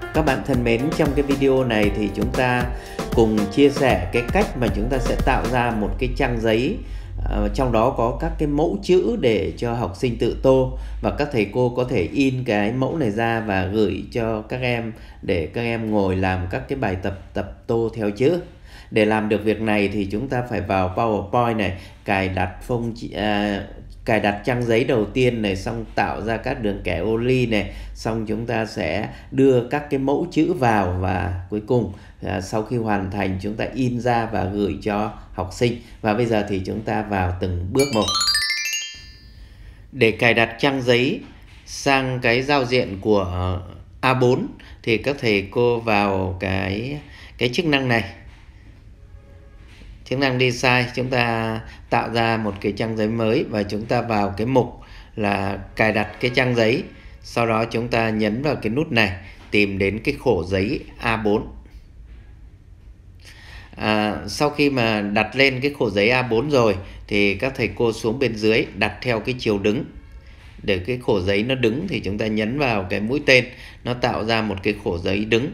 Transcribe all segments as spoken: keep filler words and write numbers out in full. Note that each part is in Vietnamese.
Các bạn thân mến, trong cái video này thì chúng ta cùng chia sẻ cái cách mà chúng ta sẽ tạo ra một cái trang giấy, uh, trong đó có các cái mẫu chữ để cho học sinh tự tô, và các thầy cô có thể in cái mẫu này ra và gửi cho các em để các em ngồi làm các cái bài tập tập tô theo chữ. Để làm được việc này thì chúng ta phải vào PowerPoint này, cài đặt phông uh, cài đặt trang giấy đầu tiên này, xong tạo ra các đường kẻ ô ly này, xong chúng ta sẽ đưa các cái mẫu chữ vào, và cuối cùng à, sau khi hoàn thành chúng ta in ra và gửi cho học sinh. Và bây giờ thì chúng ta vào từng bước một. Để cài đặt trang giấy sang cái giao diện của A bốn thì các thầy cô vào cái cái chức năng này, chức năng Design, chúng ta tạo ra một cái trang giấy mới và chúng ta vào cái mục là cài đặt cái trang giấy. Sau đó chúng ta nhấn vào cái nút này, tìm đến cái khổ giấy A bốn. À, sau khi mà đặt lên cái khổ giấy A bốn rồi thì các thầy cô xuống bên dưới đặt theo cái chiều đứng. Để cái khổ giấy nó đứng thì chúng ta nhấn vào cái mũi tên, nó tạo ra một cái khổ giấy đứng.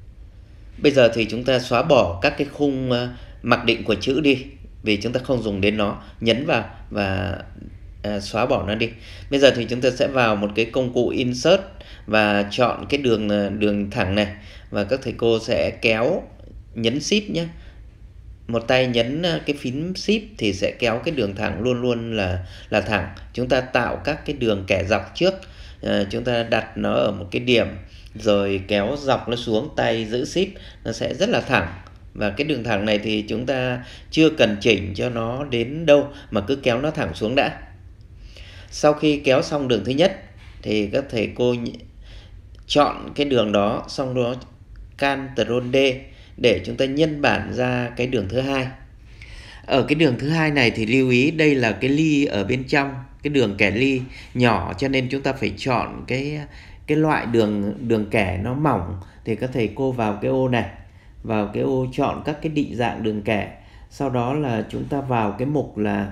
Bây giờ thì chúng ta xóa bỏ các cái khung mặc định của chữ đi, vì chúng ta không dùng đến nó. Nhấn vào và à, xóa bỏ nó đi. Bây giờ thì chúng ta sẽ vào một cái công cụ Insert và chọn cái đường đường thẳng này, và các thầy cô sẽ kéo, nhấn Shift nhé. Một tay nhấn cái phím Shift thì sẽ kéo cái đường thẳng luôn luôn là là thẳng. Chúng ta tạo các cái đường kẻ dọc trước, à, chúng ta đặt nó ở một cái điểm rồi kéo dọc nó xuống, tay giữ Shift nó sẽ rất là thẳng. Và cái đường thẳng này thì chúng ta chưa cần chỉnh cho nó đến đâu, mà cứ kéo nó thẳng xuống đã. Sau khi kéo xong đường thứ nhất thì các thầy cô chọn cái đường đó, xong đó Ctrl D để chúng ta nhân bản ra cái đường thứ hai. Ở cái đường thứ hai này thì lưu ý đây là cái ly ở bên trong, cái đường kẻ ly nhỏ, cho nên chúng ta phải chọn cái cái loại đường đường kẻ nó mỏng. Thì các thầy cô vào cái ô này, vào cái ô chọn các cái định dạng đường kẻ. Sau đó là chúng ta vào cái mục là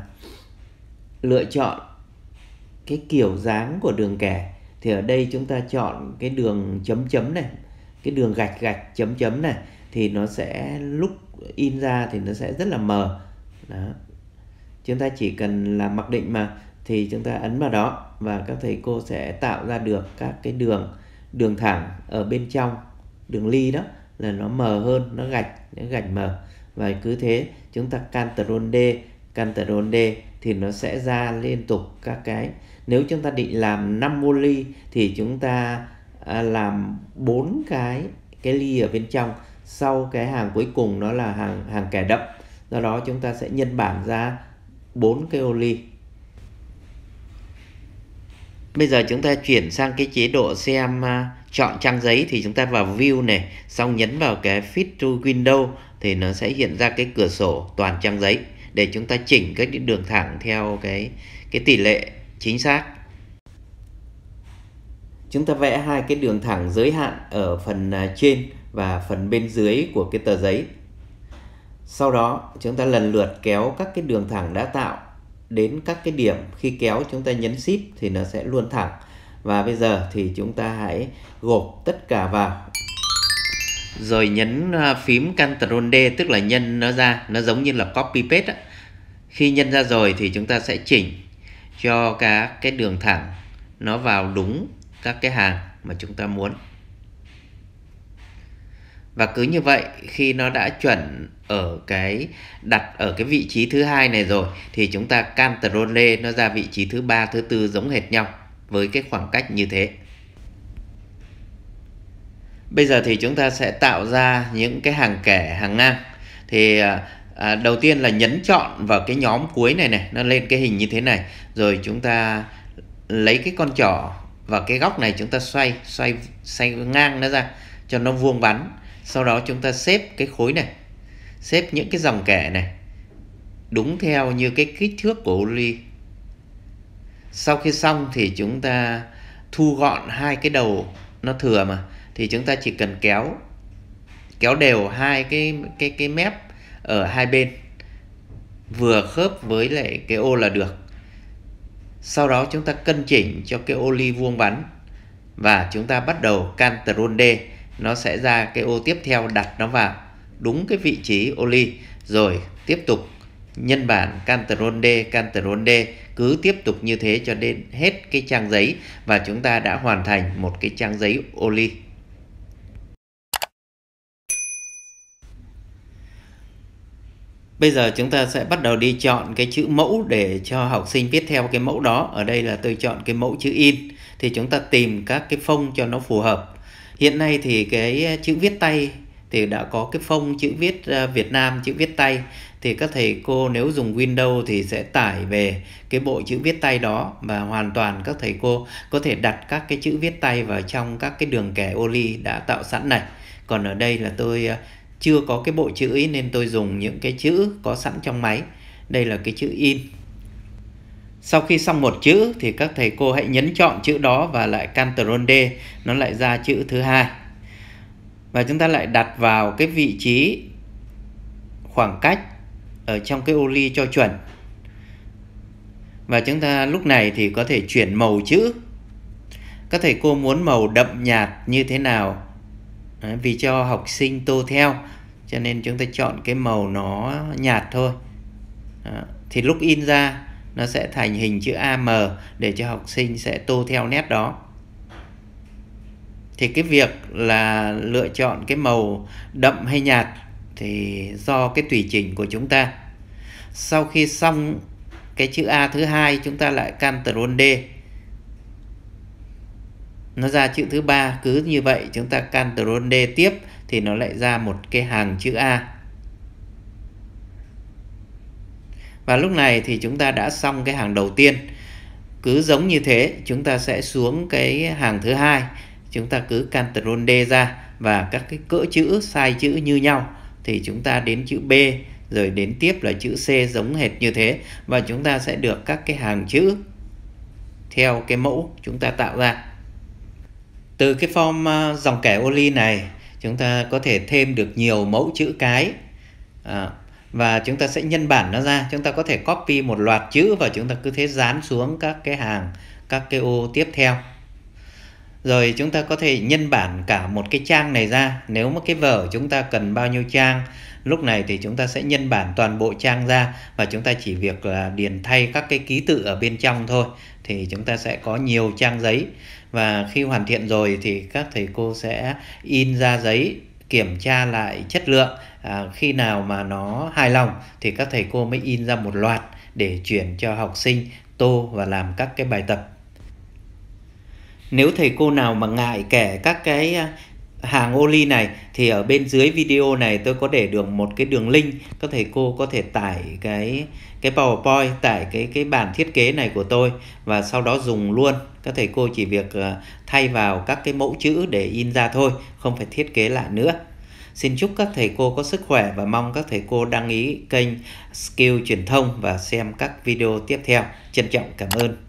lựa chọn cái kiểu dáng của đường kẻ. Thì ở đây chúng ta chọn cái đường chấm chấm này, cái đường gạch gạch chấm chấm này, thì nó sẽ lúc in ra thì nó sẽ rất là mờ. Đó. Chúng ta chỉ cần là mặc định mà, thì chúng ta ấn vào đó và các thầy cô sẽ tạo ra được các cái đường đường thẳng ở bên trong đường ly đó, là nó mờ hơn, nó gạch, nó gạch mờ. Và cứ thế chúng ta Ctrl D, Ctrl D thì nó sẽ ra liên tục các cái. Nếu chúng ta định làm năm ô ly thì chúng ta à, làm bốn cái cái ly ở bên trong, sau cái hàng cuối cùng nó là hàng hàng kẻ đậm. Do đó chúng ta sẽ nhân bản ra bốn cái ô ly. Bây giờ chúng ta chuyển sang cái chế độ xem uh, chọn trang giấy, thì chúng ta vào View này, xong nhấn vào cái Fit to Window thì nó sẽ hiện ra cái cửa sổ toàn trang giấy để chúng ta chỉnh các đường thẳng theo cái cái tỷ lệ chính xác. Chúng ta vẽ hai cái đường thẳng giới hạn ở phần uh, trên và phần bên dưới của cái tờ giấy. Sau đó chúng ta lần lượt kéo các cái đường thẳng đã tạo đến các cái điểm. Khi kéo chúng ta nhấn Shift thì nó sẽ luôn thẳng. Và bây giờ thì chúng ta hãy gộp tất cả vào, rồi nhấn phím Ctrl D, tức là nhân nó ra, nó giống như là copy paste á. Khi nhân ra rồi thì chúng ta sẽ chỉnh cho các cái đường thẳng nó vào đúng các cái hàng mà chúng ta muốn. Và cứ như vậy, khi nó đã chuẩn ở cái đặt ở cái vị trí thứ hai này rồi thì chúng ta Ctrl D nó ra vị trí thứ ba, thứ tư giống hệt nhau với cái khoảng cách như thế. Bây giờ thì chúng ta sẽ tạo ra những cái hàng kẻ, hàng ngang. Thì à, đầu tiên là nhấn chọn vào cái nhóm cuối này này, nó lên cái hình như thế này. Rồi chúng ta lấy cái con trỏ vào cái góc này, chúng ta xoay xoay xoay ngang nó ra cho nó vuông vắn. Sau đó chúng ta xếp cái khối này, xếp những cái dòng kẻ này đúng theo như cái kích thước của ô ly. Sau khi xong thì chúng ta thu gọn hai cái đầu nó thừa mà, thì chúng ta chỉ cần kéo kéo đều hai cái cái cái mép ở hai bên vừa khớp với lại cái ô là được. Sau đó chúng ta cân chỉnh cho cái ô ly vuông vắn và chúng ta bắt đầu Ctrl D nó sẽ ra cái ô tiếp theo, đặt nó vào đúng cái vị trí ô ly, rồi tiếp tục nhân bản Ctrl D, Ctrl D, cứ tiếp tục như thế cho đến hết cái trang giấy, và chúng ta đã hoàn thành một cái trang giấy ô ly. Bây giờ chúng ta sẽ bắt đầu đi chọn cái chữ mẫu để cho học sinh viết theo cái mẫu đó. Ở đây là tôi chọn cái mẫu chữ in, thì chúng ta tìm các cái phông cho nó phù hợp. Hiện nay thì cái chữ viết tay thì đã có cái phông chữ viết Việt Nam, chữ viết tay, thì các thầy cô nếu dùng Windows thì sẽ tải về cái bộ chữ viết tay đó, và hoàn toàn các thầy cô có thể đặt các cái chữ viết tay vào trong các cái đường kẻ ô ly đã tạo sẵn này. Còn ở đây là tôi chưa có cái bộ chữ ấy nên tôi dùng những cái chữ có sẵn trong máy. Đây là cái chữ in. Sau khi xong một chữ thì các thầy cô hãy nhấn chọn chữ đó và lại Ctrl D, nó lại ra chữ thứ hai. Và chúng ta lại đặt vào cái vị trí khoảng cách ở trong cái ô ly cho chuẩn. Và chúng ta lúc này thì có thể chuyển màu chữ. Các thầy cô muốn màu đậm nhạt như thế nào? Đấy, vì cho học sinh tô theo cho nên chúng ta chọn cái màu nó nhạt thôi. Đó. Thì lúc in ra nó sẽ thành hình chữ A M để cho học sinh sẽ tô theo nét đó. Thì cái việc là lựa chọn cái màu đậm hay nhạt thì do cái tùy chỉnh của chúng ta. Sau khi xong cái chữ A thứ hai, chúng ta lại Ctrl D, nó ra chữ thứ ba. Cứ như vậy chúng ta Ctrl D tiếp thì nó lại ra một cái hàng chữ A. Và lúc này thì chúng ta đã xong cái hàng đầu tiên. Cứ giống như thế, chúng ta sẽ xuống cái hàng thứ hai, chúng ta cứ Ctrl D ra, và các cái cỡ chữ, size chữ như nhau thì chúng ta đến chữ B, rồi đến tiếp là chữ C giống hệt như thế, và chúng ta sẽ được các cái hàng chữ theo cái mẫu chúng ta tạo ra. Từ cái form dòng kẻ ô ly này, chúng ta có thể thêm được nhiều mẫu chữ cái, à, và chúng ta sẽ nhân bản nó ra. Chúng ta có thể copy một loạt chữ và chúng ta cứ thế dán xuống các cái hàng, các cái ô tiếp theo. Rồi chúng ta có thể nhân bản cả một cái trang này ra. Nếu mà cái vở chúng ta cần bao nhiêu trang, lúc này thì chúng ta sẽ nhân bản toàn bộ trang ra, và chúng ta chỉ việc là điền thay các cái ký tự ở bên trong thôi, thì chúng ta sẽ có nhiều trang giấy. Và khi hoàn thiện rồi thì các thầy cô sẽ in ra giấy, kiểm tra lại chất lượng. À, khi nào mà nó hài lòng thì các thầy cô mới in ra một loạt để chuyển cho học sinh tô và làm các cái bài tập. Nếu thầy cô nào mà ngại kẻ các cái hàng ô ly này thì ở bên dưới video này tôi có để được một cái đường link, các thầy cô có thể tải cái cái PowerPoint, tải cái cái bản thiết kế này của tôi và sau đó dùng luôn. Các thầy cô chỉ việc thay vào các cái mẫu chữ để in ra thôi, không phải thiết kế lại nữa. Xin chúc các thầy cô có sức khỏe và mong các thầy cô đăng ký kênh Skill Truyền thông và xem các video tiếp theo. Trân trọng cảm ơn.